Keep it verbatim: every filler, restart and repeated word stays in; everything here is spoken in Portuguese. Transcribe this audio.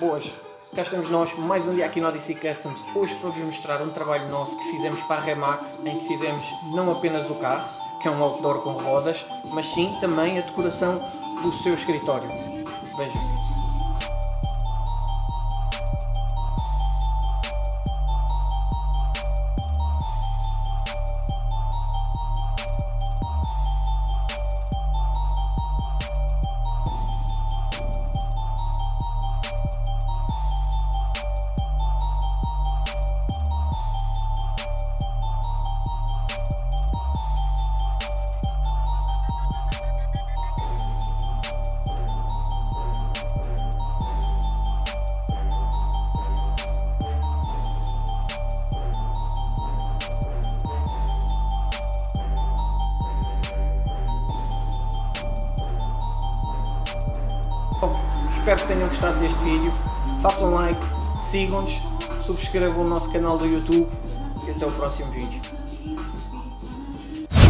Boas, cá estamos nós, mais um dia aqui no Odyssey Customs, hoje para vos mostrar um trabalho nosso que fizemos para a Remax, em que fizemos não apenas o carro, que é um outdoor com rodas, mas sim também a decoração do seu escritório. Vejam. Espero que tenham gostado deste vídeo, façam like, sigam-nos, subscrevam o nosso canal do YouTube e até o próximo vídeo.